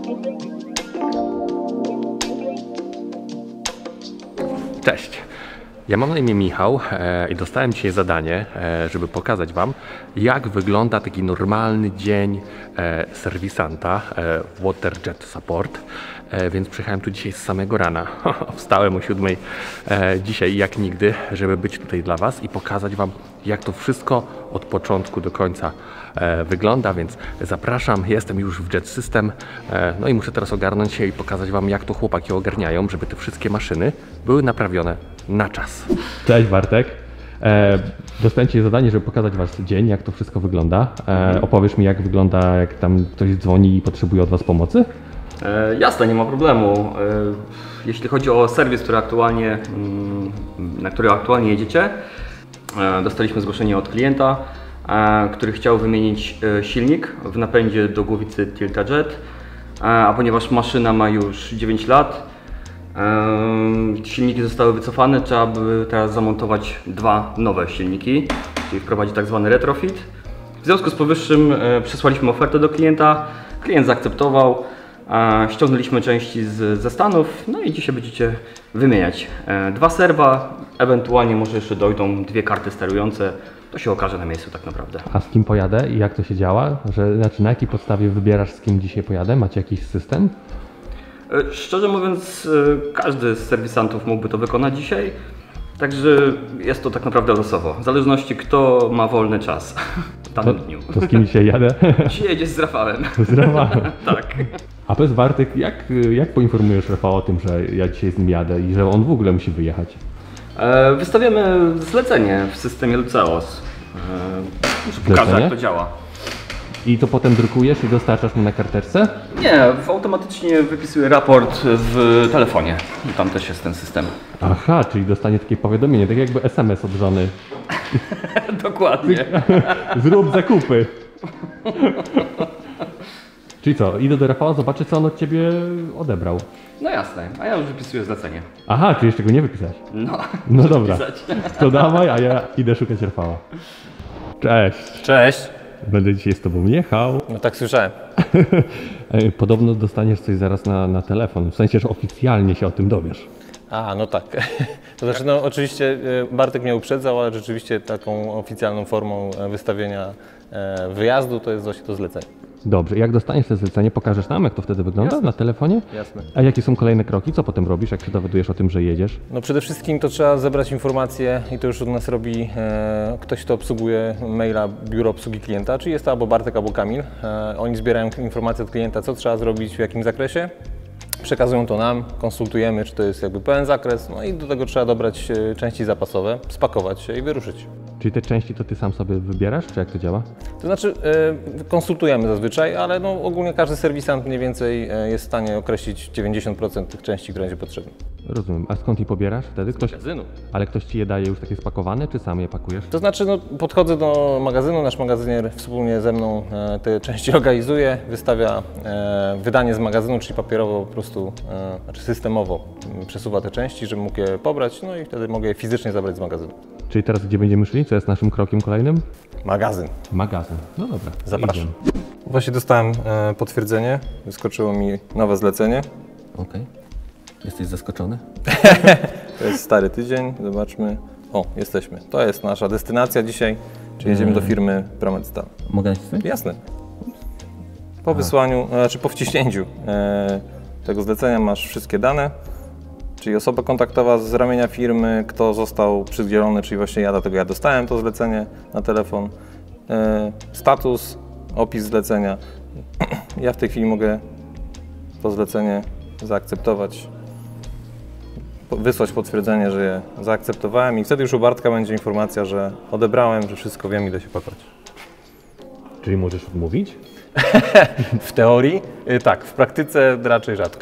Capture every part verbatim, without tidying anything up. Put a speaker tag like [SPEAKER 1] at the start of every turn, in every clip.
[SPEAKER 1] Cześć, ja mam na imię Michał e, i dostałem dzisiaj zadanie, e, żeby pokazać Wam, jak wygląda taki normalny dzień e, serwisanta e, WaterJet Support, e, więc przyjechałem tu dzisiaj z samego rana. Wstałem o siódmej e, dzisiaj jak nigdy, żeby być tutaj dla Was i pokazać Wam, jak to wszystko od początku do końca e, wygląda, więc zapraszam, jestem już w Jet System, e, no i muszę teraz ogarnąć się i pokazać Wam, jak to chłopaki ogarniają, żeby te wszystkie maszyny były naprawione na czas. Cześć Bartek. E, dostałem Ci zadanie, żeby pokazać Was dzień, jak to wszystko wygląda. E, opowiesz mi, jak wygląda, jak tam ktoś dzwoni i potrzebuje od Was pomocy?
[SPEAKER 2] E, jasne, nie ma problemu. E, jeśli chodzi o serwis, który aktualnie, mm, na który aktualnie jedziecie, e, dostaliśmy zgłoszenie od klienta, e, który chciał wymienić e, silnik w napędzie do głowicy TiltaJet, e, a ponieważ maszyna ma już dziewięć lat, silniki zostały wycofane, trzeba by teraz zamontować dwa nowe silniki, czyli wprowadzić tak zwany retrofit. W związku z powyższym e, przesłaliśmy ofertę do klienta, klient zaakceptował, e, ściągnęliśmy części z, ze Stanów, no i dzisiaj będziecie wymieniać e, dwa serwa, ewentualnie może jeszcze dojdą dwie karty sterujące, to się okaże na miejscu tak naprawdę.
[SPEAKER 1] A z kim pojadę i jak to się działa? Że, znaczy na jakiej podstawie wybierasz, z kim dzisiaj pojadę? Macie jakiś system?
[SPEAKER 2] Szczerze mówiąc, każdy z serwisantów mógłby to wykonać dzisiaj, także jest to tak naprawdę losowo, w zależności kto ma wolny czas w danym
[SPEAKER 1] to,
[SPEAKER 2] dniu.
[SPEAKER 1] To z kim dzisiaj jadę?
[SPEAKER 2] Dzisiaj jedziesz z Rafałem.
[SPEAKER 1] Z Rafałem?
[SPEAKER 2] Tak.
[SPEAKER 1] A powiedz Bartek, jak, jak poinformujesz Rafała o tym, że ja dzisiaj z nim jadę i że on w ogóle musi wyjechać?
[SPEAKER 2] E, wystawiamy zlecenie w systemie Luceos. E, muszę pokażę, jak to działa.
[SPEAKER 1] I to potem drukujesz i dostarczasz mu na karteczce?
[SPEAKER 2] Nie, automatycznie wypisuję raport w telefonie. Tam też jest ten system.
[SPEAKER 1] Aha, czyli dostanie takie powiadomienie, tak jakby es em es od żony.
[SPEAKER 2] Dokładnie.
[SPEAKER 1] Zrób zakupy. Czyli co, idę do Rafała, zobaczę, co on od Ciebie odebrał.
[SPEAKER 2] No jasne, a ja już wypisuję zlecenie.
[SPEAKER 1] Aha, czyli jeszcze go nie wypisać.
[SPEAKER 2] No,
[SPEAKER 1] no dobra,
[SPEAKER 2] wypisać.
[SPEAKER 1] To dawaj, a ja idę szukać Rafała. Cześć.
[SPEAKER 3] Cześć.
[SPEAKER 1] Będę dzisiaj z Tobą jechał.
[SPEAKER 3] No tak słyszałem.
[SPEAKER 1] Podobno dostaniesz coś zaraz na, na telefon, w sensie, że oficjalnie się o tym dowiesz.
[SPEAKER 3] A, no tak. To znaczy, no oczywiście Bartek mnie uprzedzał, ale rzeczywiście taką oficjalną formą wystawienia wyjazdu to jest właśnie to zlecenie.
[SPEAKER 1] Dobrze, jak dostaniesz to zlecenie, pokażesz nam, jak to wtedy wygląda. Jasne. Na telefonie?
[SPEAKER 3] Jasne.
[SPEAKER 1] A jakie są kolejne kroki? Co potem robisz, jak się dowiadujesz o tym, że jedziesz?
[SPEAKER 3] No przede wszystkim to trzeba zebrać informacje i to już od nas robi e, ktoś, kto obsługuje maila Biuro Obsługi Klienta, czyli jest to albo Bartek, albo Kamil. E, oni zbierają informacje od klienta, co trzeba zrobić, w jakim zakresie. Przekazują to nam, konsultujemy, czy to jest jakby pełen zakres, no i do tego trzeba dobrać części zapasowe, spakować się i wyruszyć.
[SPEAKER 1] Czyli te części to Ty sam sobie wybierasz, czy jak to działa?
[SPEAKER 3] To znaczy y, konsultujemy zazwyczaj, ale no, ogólnie każdy serwisant mniej więcej jest w stanie określić dziewięćdziesiąt procent tych części, które będzie potrzebne.
[SPEAKER 1] Rozumiem. A skąd je pobierasz wtedy? Ktoś...
[SPEAKER 3] Z magazynu.
[SPEAKER 1] Ale ktoś Ci je daje już takie spakowane, czy sam je pakujesz?
[SPEAKER 3] To znaczy no, podchodzę do magazynu, nasz magazynier wspólnie ze mną e, te części organizuje, wystawia e, wydanie z magazynu, czyli papierowo po prostu, e, znaczy systemowo m, przesuwa te części, żebym mógł je pobrać, no i wtedy mogę je fizycznie zabrać z magazynu.
[SPEAKER 1] Czyli teraz gdzie będziemy szli? Co jest naszym krokiem kolejnym?
[SPEAKER 3] Magazyn.
[SPEAKER 1] Magazyn. No dobra.
[SPEAKER 3] Zapraszam.
[SPEAKER 1] Idziemy.
[SPEAKER 3] Właśnie dostałem e, potwierdzenie, wyskoczyło mi nowe zlecenie.
[SPEAKER 1] Okej. Okay. Jesteś zaskoczony?
[SPEAKER 3] To jest stary tydzień, zobaczmy. O, jesteśmy. To jest nasza destynacja dzisiaj, czyli jedziemy do firmy Prometstal.
[SPEAKER 1] Mogę nacisnąć?
[SPEAKER 3] Jasne. Po wysłaniu, znaczy po wciśnięciu e, tego zlecenia masz wszystkie dane, czyli osoba kontaktowa z ramienia firmy, kto został przydzielony, czyli właśnie ja, dlatego ja dostałem to zlecenie na telefon, e, status, opis zlecenia. Ja w tej chwili mogę to zlecenie zaakceptować, wysłać potwierdzenie, że je zaakceptowałem i wtedy już u Bartka będzie informacja, że odebrałem, że wszystko wiem, idę się pakować.
[SPEAKER 1] Czyli możesz odmówić?
[SPEAKER 3] W teorii tak, w praktyce raczej rzadko.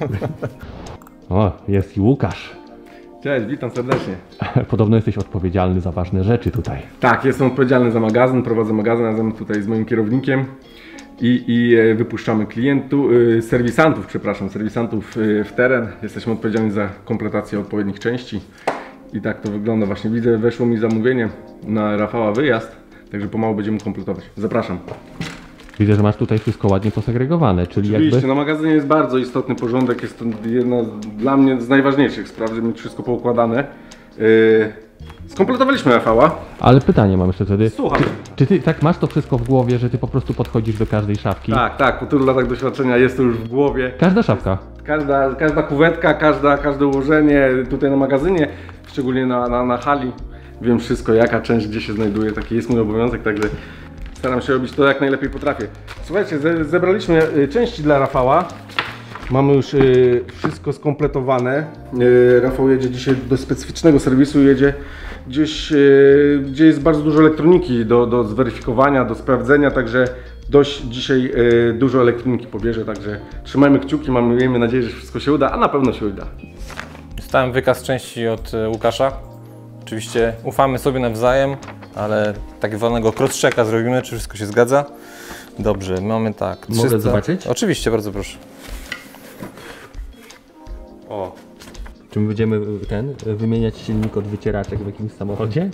[SPEAKER 1] O, jest i Łukasz.
[SPEAKER 4] Cześć, witam serdecznie.
[SPEAKER 1] Podobno jesteś odpowiedzialny za ważne rzeczy tutaj.
[SPEAKER 4] Tak, jestem odpowiedzialny za magazyn, prowadzę magazyn razem tutaj z moim kierownikiem i, i wypuszczamy klientów, serwisantów, przepraszam, serwisantów w teren. Jesteśmy odpowiedzialni za kompletację odpowiednich części i tak to wygląda. Właśnie widzę, weszło mi zamówienie na Rafała wyjazd, także pomału będziemy kompletować. Zapraszam.
[SPEAKER 1] Widzę, że masz tutaj wszystko ładnie posegregowane, czyli
[SPEAKER 4] Oczywiście,
[SPEAKER 1] jakby...
[SPEAKER 4] na magazynie jest bardzo istotny porządek, jest to jedna z, dla mnie z najważniejszych spraw, żeby mieć wszystko poukładane. Yy, skompletowaliśmy Rafała.
[SPEAKER 1] Ale pytanie mam jeszcze wtedy.
[SPEAKER 4] Słucham.
[SPEAKER 1] Czy ty tak masz to wszystko w głowie, że ty po prostu podchodzisz do każdej szafki?
[SPEAKER 4] Tak, tak, po tylu latach doświadczenia jest to już w głowie.
[SPEAKER 1] Każda szafka?
[SPEAKER 4] Każda, każda kuwetka, każda, każde ułożenie tutaj na magazynie, szczególnie na, na, na hali. Wiem wszystko, jaka część gdzie się znajduje, taki jest mój obowiązek, także staram się robić to jak najlepiej potrafię. Słuchajcie, ze, zebraliśmy y, części dla Rafała. Mamy już y, wszystko skompletowane. Y, Rafał jedzie dzisiaj do specyficznego serwisu, jedzie gdzieś, y, gdzie jest bardzo dużo elektroniki do, do zweryfikowania, do sprawdzenia, także dość dzisiaj y, dużo elektroniki pobierze, także trzymajmy kciuki, mamy, miejmy nadzieję, że wszystko się uda, a na pewno się uda.
[SPEAKER 3] Dostałem wykaz części od e, Łukasza. Oczywiście ufamy sobie nawzajem, ale tak zwanego cross-checka zrobimy, czy wszystko się zgadza. Dobrze, mamy tak.
[SPEAKER 1] Mogę zobaczyć?
[SPEAKER 3] Oczywiście, bardzo proszę.
[SPEAKER 1] O. Czy my będziemy ten, wymieniać silnik od wycieraczek w jakimś samochodzie?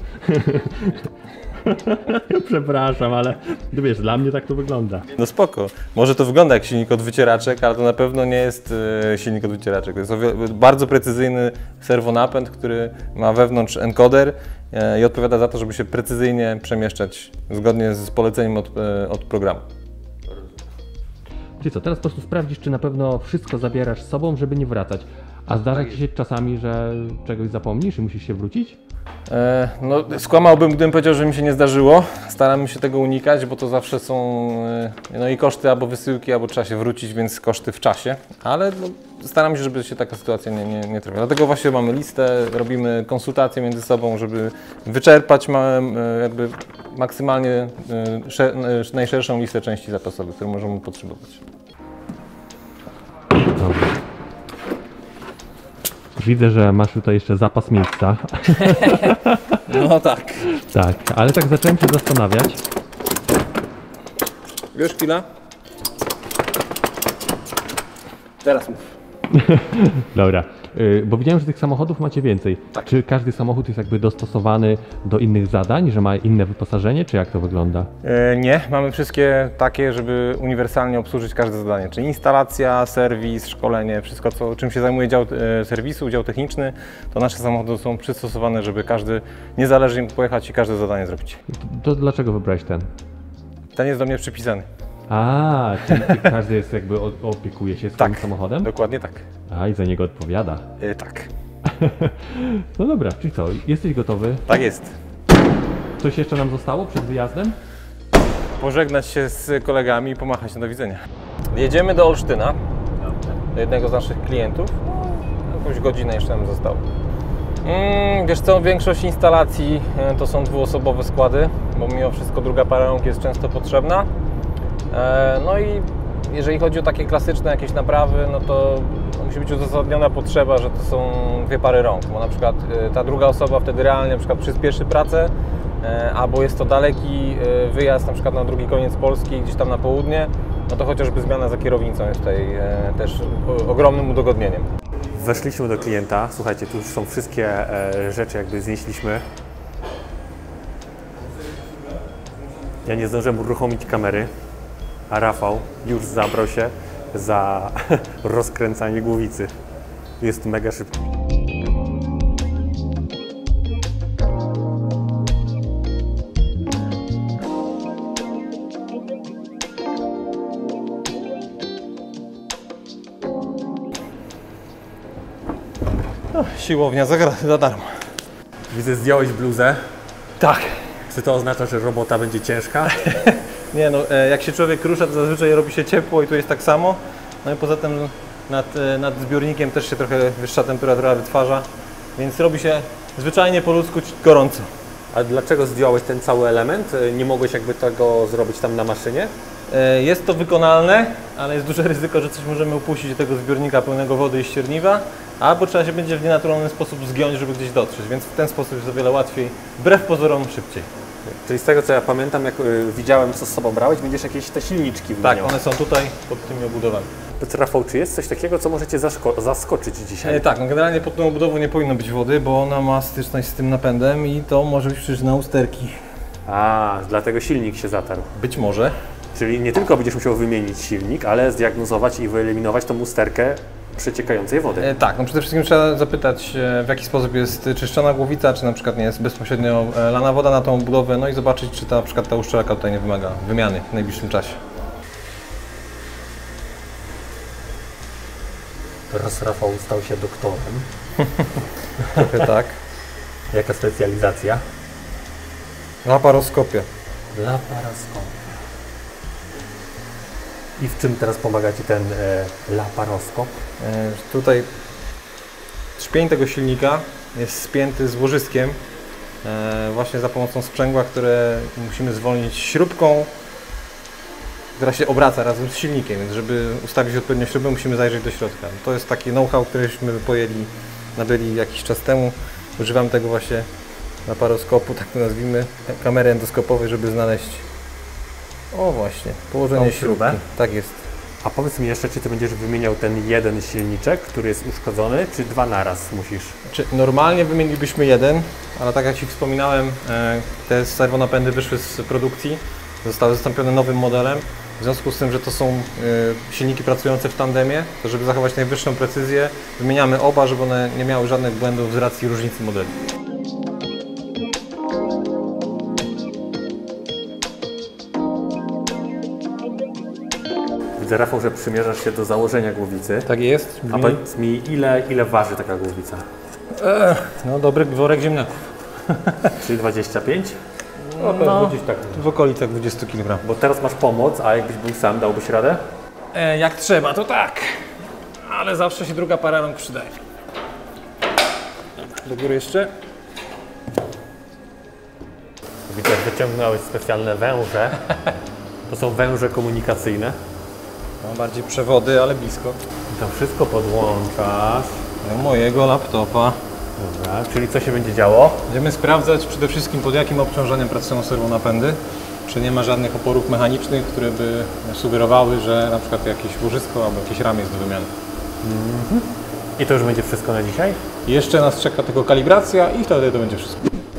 [SPEAKER 1] Przepraszam, ale wiesz, dla mnie tak to wygląda.
[SPEAKER 3] No spoko. Może to wygląda jak silnik od wycieraczek, ale to na pewno nie jest e, silnik od wycieraczek. To jest o wiele, bardzo precyzyjny serwonapęd, który ma wewnątrz encoder e, i odpowiada za to, żeby się precyzyjnie przemieszczać zgodnie z poleceniem od, e, od programu.
[SPEAKER 1] Czyli co, teraz po prostu sprawdzisz, czy na pewno wszystko zabierasz z sobą, żeby nie wracać. A zdarza ci się czasami, że czegoś zapomnisz i musisz się wrócić?
[SPEAKER 3] E, no, skłamałbym, gdybym powiedział, że mi się nie zdarzyło. Staramy się tego unikać, bo to zawsze są e, no i koszty albo wysyłki, albo trzeba się wrócić, więc koszty w czasie. Ale no, staram się, żeby się taka sytuacja nie, nie, nie trafiła. Dlatego właśnie mamy listę, robimy konsultacje między sobą, żeby wyczerpać ma, e, jakby maksymalnie e, sze, e, najszerszą listę części zapasowych, które możemy potrzebować.
[SPEAKER 1] Dobra. Widzę, że masz tutaj jeszcze zapas miejsca.
[SPEAKER 3] No tak.
[SPEAKER 1] Tak, ale tak zacząłem się zastanawiać.
[SPEAKER 3] Wiesz, chwila? Teraz mów.
[SPEAKER 1] Dobra, yy, bo widziałem, że tych samochodów macie więcej.
[SPEAKER 3] Tak.
[SPEAKER 1] Czy każdy samochód jest jakby dostosowany do innych zadań, że ma inne wyposażenie, czy jak to wygląda?
[SPEAKER 3] E, nie, mamy wszystkie takie, żeby uniwersalnie obsłużyć każde zadanie, czyli instalacja, serwis, szkolenie, wszystko co, czym się zajmuje dział e, serwisu, dział techniczny, to nasze samochody są przystosowane, żeby każdy niezależnie mógł pojechać i każde zadanie zrobić.
[SPEAKER 1] To, to dlaczego wybrałeś ten?
[SPEAKER 3] Ten jest do mnie przypisany.
[SPEAKER 1] A, czyli każdy jest jakby o- opiekuje się swoim
[SPEAKER 3] Tak.
[SPEAKER 1] samochodem?
[SPEAKER 3] Dokładnie tak.
[SPEAKER 1] A, i za niego odpowiada.
[SPEAKER 3] E, tak.
[SPEAKER 1] No dobra, czyli co, jesteś gotowy?
[SPEAKER 3] Tak jest.
[SPEAKER 1] Coś jeszcze nam zostało przed wyjazdem?
[SPEAKER 3] Pożegnać się z kolegami i pomachać na do widzenia. Jedziemy do Olsztyna, do jednego z naszych klientów. No, jakąś godzinę jeszcze nam zostało. Mm, wiesz co, większość instalacji e, to są dwuosobowe składy, bo mimo wszystko druga para rąk jest często potrzebna. E, no i jeżeli chodzi o takie klasyczne jakieś naprawy, no to musi być uzasadniona potrzeba, że to są dwie pary rąk, bo na przykład e, ta druga osoba wtedy realnie na przykład przyspieszy pracę, e, albo jest to daleki e, wyjazd na przykład na drugi koniec Polski, gdzieś tam na południe, no to chociażby zmiana za kierownicą jest tutaj e, też o, ogromnym udogodnieniem.
[SPEAKER 5] Weszliśmy do klienta, słuchajcie, tu już są wszystkie e, rzeczy jakby znieśliśmy. Ja nie zdążyłem uruchomić kamery, a Rafał już zabrał się za rozkręcanie głowicy. Jest mega szybko.
[SPEAKER 3] No, siłownia za, za darmo.
[SPEAKER 5] Widzę, zdjąłeś bluzę.
[SPEAKER 3] Tak.
[SPEAKER 5] Czy to oznacza, że robota będzie ciężka?
[SPEAKER 3] Nie no, e, jak się człowiek rusza, to zazwyczaj robi się ciepło i tu jest tak samo. No i poza tym nad, e, nad zbiornikiem też się trochę wyższa temperatura wytwarza, więc robi się zwyczajnie po ludzku gorąco.
[SPEAKER 5] A dlaczego zdjąłeś ten cały element? Nie mogłeś jakby tego zrobić tam na maszynie?
[SPEAKER 3] E, jest to wykonalne, ale jest duże ryzyko, że coś możemy upuścić do tego zbiornika pełnego wody i ścierniwa, albo trzeba się będzie w nienaturalny sposób zgiąć, żeby gdzieś dotrzeć, więc w ten sposób jest o wiele łatwiej, wbrew pozorom szybciej.
[SPEAKER 5] Czyli z tego co ja pamiętam, jak y, widziałem co z sobą brałeś, będziesz jakieś te silniczki
[SPEAKER 3] Tak,
[SPEAKER 5] wymieniał.
[SPEAKER 3] one są tutaj pod tymi obudowami.
[SPEAKER 5] Powiedz, Rafał, czy jest coś takiego, co możecie zaszko- zaskoczyć dzisiaj?
[SPEAKER 3] E, tak, no generalnie pod tą obudową nie powinno być wody, bo ona ma styczność z tym napędem i to może być przyczyna usterki.
[SPEAKER 5] A, dlatego silnik się zatarł.
[SPEAKER 3] Być może.
[SPEAKER 5] Czyli nie tylko będziesz musiał wymienić silnik, ale zdiagnozować i wyeliminować tą usterkę przeciekającej wody.
[SPEAKER 3] E, tak, no przede wszystkim trzeba zapytać, e, w jaki sposób jest czyszczona głowica, czy na przykład nie jest bezpośrednio e, lana woda na tą budowę, no i zobaczyć, czy ta, na przykład ta uszczelka tutaj nie wymaga wymiany w najbliższym czasie.
[SPEAKER 5] Teraz Rafał stał się doktorem.
[SPEAKER 3] Trochę tak.
[SPEAKER 5] Jaka specjalizacja?
[SPEAKER 3] Laparoskopia.
[SPEAKER 5] Laparoskopia. I w czym teraz pomaga Ci ten e, laparoskop?
[SPEAKER 3] E, tutaj trzpień tego silnika jest spięty z łożyskiem e, właśnie za pomocą sprzęgła, które musimy zwolnić śrubką, która się obraca razem z silnikiem, więc żeby ustawić odpowiednio śrubę, musimy zajrzeć do środka. To jest taki know-how, któryśmy pojęli, nabyli jakiś czas temu. Używam tego właśnie laparoskopu, tak to nazwijmy, kamery endoskopowej, żeby znaleźć, o właśnie, położenie
[SPEAKER 5] Tą śrubę?
[SPEAKER 3] śrubki. Tak jest.
[SPEAKER 5] A powiedz mi jeszcze, czy Ty będziesz wymieniał ten jeden silniczek, który jest uszkodzony, czy dwa naraz musisz?
[SPEAKER 3] Czy normalnie wymienilibyśmy jeden, ale tak jak Ci wspominałem, e, te serwonapędy wyszły z produkcji, zostały zastąpione nowym modelem. W związku z tym, że to są e, silniki pracujące w tandemie, to żeby zachować najwyższą precyzję, wymieniamy oba, żeby one nie miały żadnych błędów z racji różnicy modeli.
[SPEAKER 5] Widzę, Rafał, że przymierzasz się do założenia głowicy.
[SPEAKER 3] Tak jest.
[SPEAKER 5] A powiedz mi, ile, ile waży taka głowica?
[SPEAKER 3] No dobry worek ziemniaków.
[SPEAKER 5] Czyli dwadzieścia pięć?
[SPEAKER 3] No, gdzieś tak. W okolicach dwudziestu kilogramów.
[SPEAKER 5] Bo teraz masz pomoc, a jakbyś był sam, dałbyś radę?
[SPEAKER 3] E, jak trzeba, to tak. Ale zawsze się druga para rąk przydaje. Do góry jeszcze.
[SPEAKER 5] Widzę, że wyciągnąłeś specjalne węże. To są węże komunikacyjne.
[SPEAKER 3] No, bardziej przewody, ale blisko.
[SPEAKER 5] I to wszystko podłączasz.
[SPEAKER 3] Do mojego laptopa.
[SPEAKER 5] Dobra, czyli co się będzie działo?
[SPEAKER 3] Będziemy sprawdzać przede wszystkim, pod jakim obciążeniem pracują serwonapędy. Czy nie ma żadnych oporów mechanicznych, które by sugerowały, że na przykład jakieś łożysko albo jakieś ramię jest do wymiany.
[SPEAKER 5] Mm-hmm. I to już będzie wszystko na dzisiaj?
[SPEAKER 3] I jeszcze nas czeka tylko kalibracja i wtedy to będzie wszystko.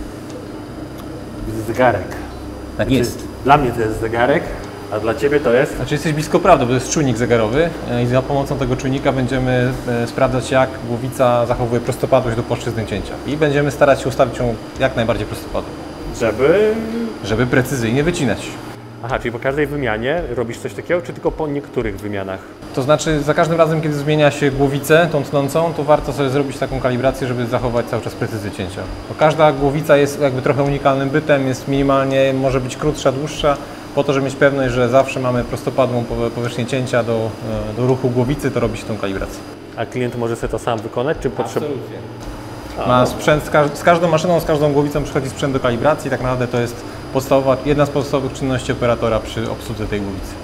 [SPEAKER 5] Zegarek.
[SPEAKER 3] Tak
[SPEAKER 5] Znaczy, dla mnie to jest zegarek, a dla Ciebie to jest?
[SPEAKER 3] Znaczy jesteś blisko prawdy, bo to jest czujnik zegarowy i za pomocą tego czujnika będziemy sprawdzać, jak głowica zachowuje prostopadłość do płaszczyzny cięcia. I będziemy starać się ustawić ją jak najbardziej prostopadłą.
[SPEAKER 5] Żeby...
[SPEAKER 3] Żeby precyzyjnie wycinać.
[SPEAKER 5] Aha, czyli po każdej wymianie robisz coś takiego, czy tylko po niektórych wymianach?
[SPEAKER 3] To znaczy za każdym razem, kiedy zmienia się głowicę, tą tnącą, to warto sobie zrobić taką kalibrację, żeby zachować cały czas precyzję cięcia. Bo każda głowica jest jakby trochę unikalnym bytem, jest minimalnie, może być krótsza, dłuższa. Po to, żeby mieć pewność, że zawsze mamy prostopadłą powierzchnię cięcia do, do ruchu głowicy, to robi się tą kalibrację.
[SPEAKER 5] A klient może sobie to sam wykonać, czy potrzebuje?
[SPEAKER 3] Ma sprzęt, z, każ z każdą maszyną, z każdą głowicą przychodzi sprzęt do kalibracji. Tak naprawdę to jest podstawowa, jedna z podstawowych czynności operatora przy obsłudze tej głowicy.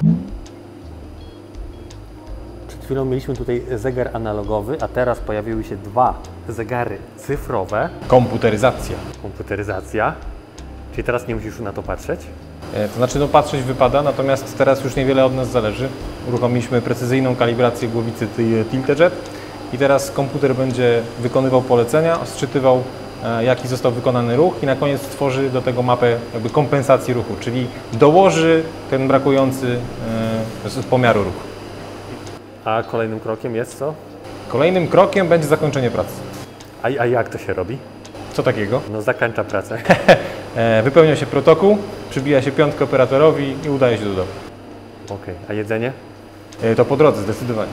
[SPEAKER 5] Przed chwilą mieliśmy tutaj zegar analogowy, a teraz pojawiły się dwa zegary cyfrowe.
[SPEAKER 3] Komputeryzacja.
[SPEAKER 5] Komputeryzacja. Czyli teraz nie musisz na to patrzeć?
[SPEAKER 3] To znaczy, no patrzeć wypada, natomiast teraz już niewiele od nas zależy. Uruchomiliśmy precyzyjną kalibrację głowicy Tiltejet i teraz komputer będzie wykonywał polecenia, sczytywał, jaki został wykonany ruch i na koniec stworzy do tego mapę jakby kompensacji ruchu, czyli dołoży ten brakujący z pomiaru ruchu.
[SPEAKER 5] A kolejnym krokiem jest co?
[SPEAKER 3] Kolejnym krokiem będzie zakończenie pracy.
[SPEAKER 5] A, a jak to się robi?
[SPEAKER 3] Co takiego?
[SPEAKER 5] No zakończa pracę.
[SPEAKER 3] Wypełnia się protokół, przybija się piątkę operatorowi i udaje się do domu.
[SPEAKER 5] Okej, okay. A jedzenie?
[SPEAKER 3] To po drodze, zdecydowanie.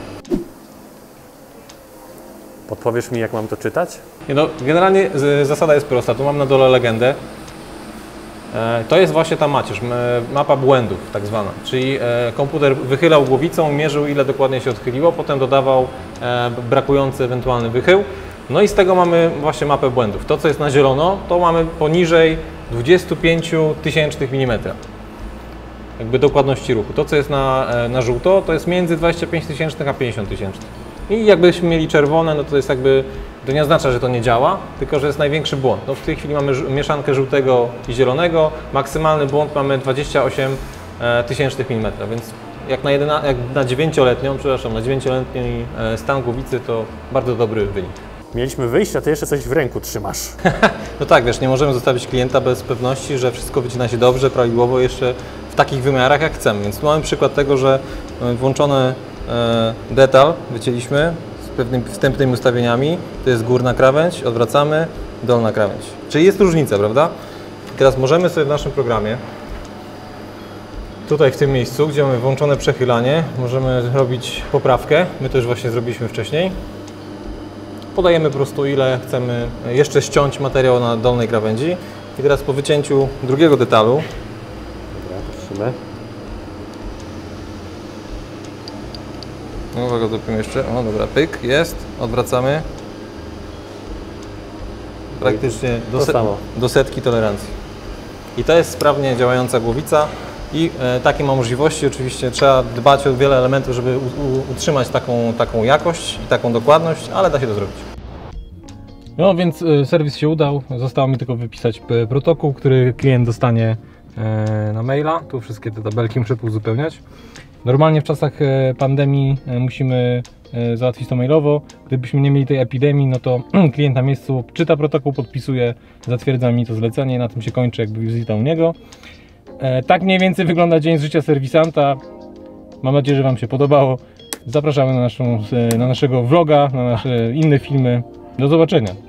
[SPEAKER 5] Podpowiesz mi, jak mam to czytać?
[SPEAKER 3] Nie no, generalnie zasada jest prosta. Tu mam na dole legendę. To jest właśnie ta macierz, mapa błędów tak zwana. Czyli komputer wychylał głowicą, mierzył, ile dokładnie się odchyliło, potem dodawał brakujący ewentualny wychył. No i z tego mamy właśnie mapę błędów. To, co jest na zielono, to mamy poniżej dwadzieścia pięć tysięcznych milimetra. Jakby dokładności ruchu. To, co jest na, na żółto, to jest między dwadzieścia pięć tysięcznych a pięćdziesiąt tysięcznych. I jakbyśmy mieli czerwone, no to jest jakby, to nie oznacza, że to nie działa, tylko że jest największy błąd. No w tej chwili mamy mieszankę żółtego i zielonego, maksymalny błąd mamy dwadzieścia osiem tysięcznych milimetra, więc jak na, jedyna, jak na dziewięcioletnią, przepraszam, na dziewięcioletni stan głowicy to bardzo dobry wynik.
[SPEAKER 5] Mieliśmy wyjść, a Ty jeszcze coś w ręku trzymasz.
[SPEAKER 3] No tak, wiesz, nie możemy zostawić klienta bez pewności, że wszystko wycina się dobrze, prawidłowo jeszcze w takich wymiarach jak chcemy. Więc tu mamy przykład tego, że mamy włączony e, detal, wycięliśmy z pewnymi wstępnymi ustawieniami. To jest górna krawędź, odwracamy, dolna krawędź. Czyli jest różnica, prawda? I teraz możemy sobie w naszym programie, tutaj w tym miejscu, gdzie mamy włączone przechylanie, możemy robić poprawkę. My to już właśnie zrobiliśmy wcześniej. Podajemy po prostu, ile chcemy jeszcze ściąć materiał na dolnej krawędzi. I teraz po wycięciu drugiego detalu,
[SPEAKER 5] Dobra, patrzymy.
[SPEAKER 3] no uwaga, zrobimy jeszcze, o dobra, pyk, jest, odwracamy. Praktycznie do,
[SPEAKER 5] To
[SPEAKER 3] se
[SPEAKER 5] samo.
[SPEAKER 3] do setki tolerancji. I to jest sprawnie działająca głowica i e, takie ma możliwości. Oczywiście trzeba dbać o wiele elementów, żeby u, u, utrzymać taką, taką jakość i taką dokładność, ale da się to zrobić.
[SPEAKER 6] No więc y, serwis się udał, zostało mi tylko wypisać p- protokół, który klient dostanie e, na maila. Tu wszystkie te tabelki muszę uzupełniać. Normalnie w czasach e, pandemii e, musimy e, załatwić to mailowo. Gdybyśmy nie mieli tej epidemii, no to klient na miejscu czyta protokół, podpisuje, zatwierdza mi to zlecenie, na tym się kończy jakby wizyta u niego. E, tak mniej więcej wygląda dzień z życia serwisanta. Mam nadzieję, że Wam się podobało. Zapraszamy na, naszą, e, na naszego vloga, na nasze inne filmy. Do zobaczenia.